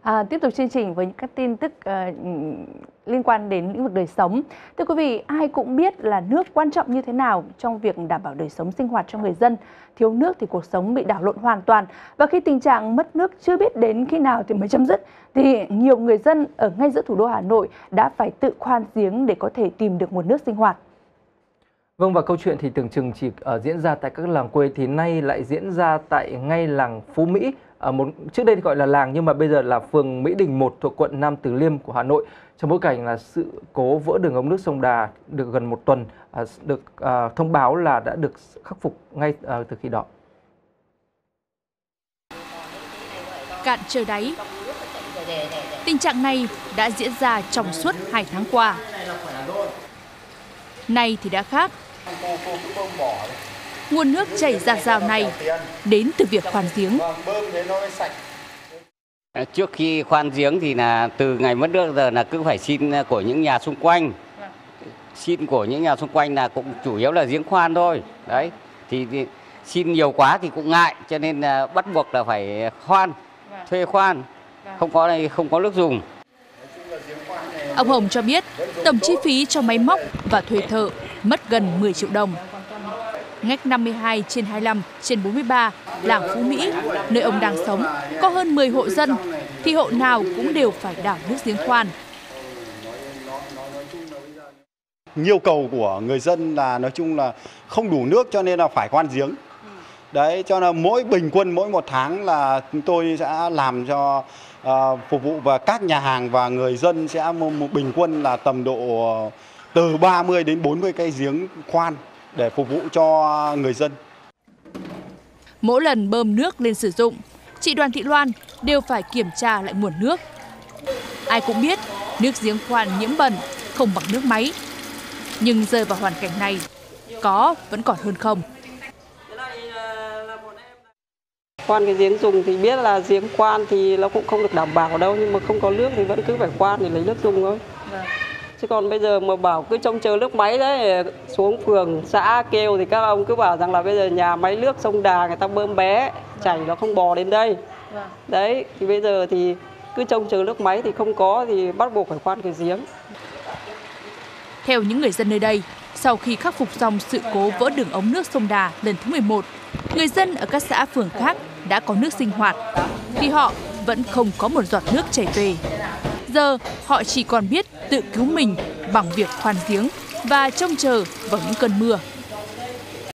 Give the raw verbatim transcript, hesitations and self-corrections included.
À, tiếp tục chương trình với những các tin tức uh, liên quan đến lĩnh vực đời sống. Thưa quý vị, ai cũng biết là nước quan trọng như thế nào trong việc đảm bảo đời sống sinh hoạt cho người dân. Thiếu nước thì cuộc sống bị đảo lộn hoàn toàn. Và khi tình trạng mất nước chưa biết đến khi nào thì mới chấm dứt, thì nhiều người dân ở ngay giữa thủ đô Hà Nội đã phải tự khoan giếng để có thể tìm được nguồn nước sinh hoạt. Vâng, và câu chuyện thì tưởng chừng chỉ uh, diễn ra tại các làng quê thì nay lại diễn ra tại ngay làng Phú Mỹ. Ở một trước đây thì gọi là làng nhưng mà bây giờ là phường Mỹ Đình một thuộc quận Nam Từ Liêm của Hà Nội. Trong bối cảnh là sự cố vỡ đường ống nước sông Đà được gần một tuần, uh, được uh, thông báo là đã được khắc phục ngay uh, từ khi đó. Cạn trời đáy. Tình trạng này đã diễn ra trong suốt hai tháng qua. Nay thì đã khác. Nguồn nước chảy dạt dào này đến từ việc khoan giếng. Trước khi khoan giếng thì là từ ngày mất nước giờ là cứ phải xin của những nhà xung quanh. Xin của những nhà xung quanh là cũng chủ yếu là giếng khoan thôi. Đấy. Thì, thì xin nhiều quá thì cũng ngại cho nên là bắt buộc là phải khoan, thuê khoan. Không có này không có nước dùng. Ông Hồng cho biết tổng chi phí cho máy móc và thuê thợ mất gần mười triệu đồng. Ngách năm mươi hai trên hai mươi lăm trên bốn mươi ba, làng Phú Mỹ, nơi ông đang sống, có hơn mười hộ dân, thì hộ nào cũng đều phải đào nước giếng khoan. Nhu cầu của người dân là nói chung là không đủ nước cho nên là phải khoan giếng. Đấy, cho nên mỗi bình quân mỗi một tháng là chúng tôi sẽ làm cho uh, phục vụ và các nhà hàng và người dân sẽ một bình quân là tầm độ từ ba mươi đến bốn mươi cây giếng khoan để phục vụ cho người dân. Mỗi lần bơm nước lên sử dụng, chị Đoàn Thị Loan đều phải kiểm tra lại nguồn nước. Ai cũng biết nước giếng khoan nhiễm bẩn không bằng nước máy. Nhưng rơi vào hoàn cảnh này, có vẫn còn hơn không. Khoan cái giếng dùng thì biết là giếng khoan thì nó cũng không được đảm bảo đâu, nhưng mà không có nước thì vẫn cứ phải khoan để lấy nước dùng thôi. Vâng. Chứ còn bây giờ mà bảo cứ trông chờ nước máy đấy, xuống phường xã kêu thì các ông cứ bảo rằng là bây giờ nhà máy nước sông Đà người ta bơm bé, chảy nó không bò đến đây. Vâng. Đấy, thì bây giờ thì cứ trông chờ nước máy thì không có thì bắt buộc phải khoan cái giếng. Theo những người dân nơi đây, sau khi khắc phục xong sự cố vỡ đường ống nước sông Đà lần thứ mười một, người dân ở các xã phường khác đã có nước sinh hoạt, thì họ vẫn không có một giọt nước chảy về. Giờ họ chỉ còn biết tự cứu mình bằng việc khoan giếng và trông chờ vào những cơn mưa.